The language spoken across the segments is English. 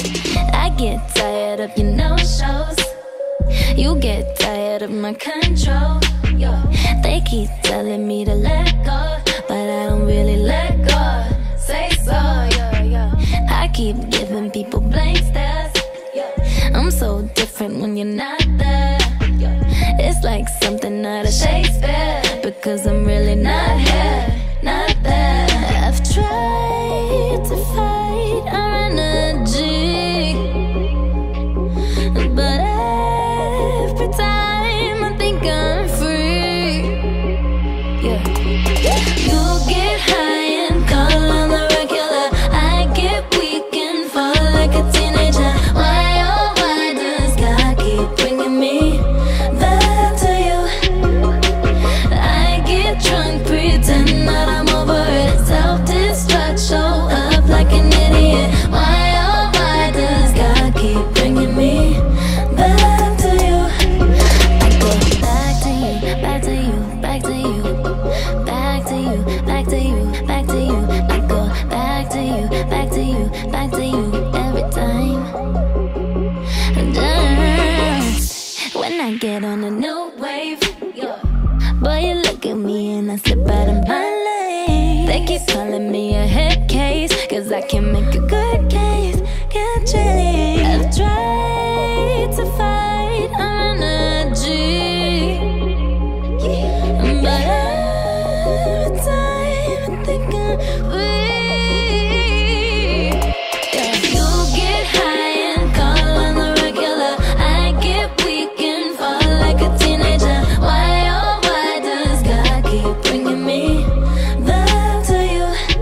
I get tired of your no-shows. You get tired of my control. They keep telling me to let go, but I don't really let go. Say so, I keep giving people blank stares. I'm so different when you're not there. It's like something out of Shakespeare, because I'm really not here, not there. I've tried to fight our energy, but every time I think I'm free, you get high and call on the regular. I get weak and fall like a teenager. Why, oh why does God keep bringing me back to you? I get drunk, pretend that I'm over it. Self-destruct, show up like an idiot. Why, oh why does God keep bringing me back to you? I go back to you, back to you, back to you, back to you, back to you, back to you. I go back to you, back to you, back to you every time. When I get on a new wave, boy, you look at me and I slip out of my lane. They keep calling me a head case, cause I can make a good case. Can't change. I've tried to fight our energy, but every time I think I'm weak. You get high and call on the regular. I get weak and fall like a teenager. Why, oh why does God keep bringing me back to you?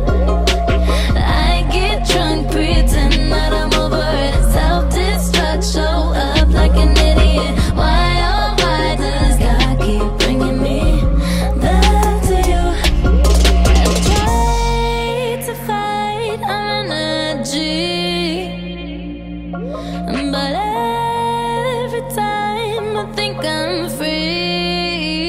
I get drunk, pretend that I'm over it. Self-destruct, show up like an idiot. Why, oh why does God keep bringing me back to you? I've tried to fight our energy, but every time I think I'm free.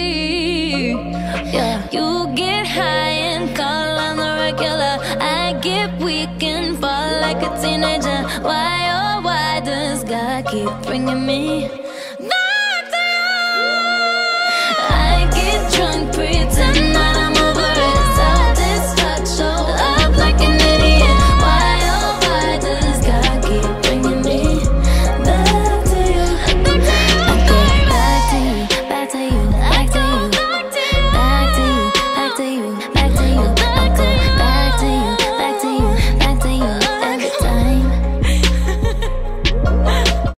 You get high and call on the regular. I get weak and fall like a teenager. Why, oh why does God keep bringing me back to you? I get drunk, pretend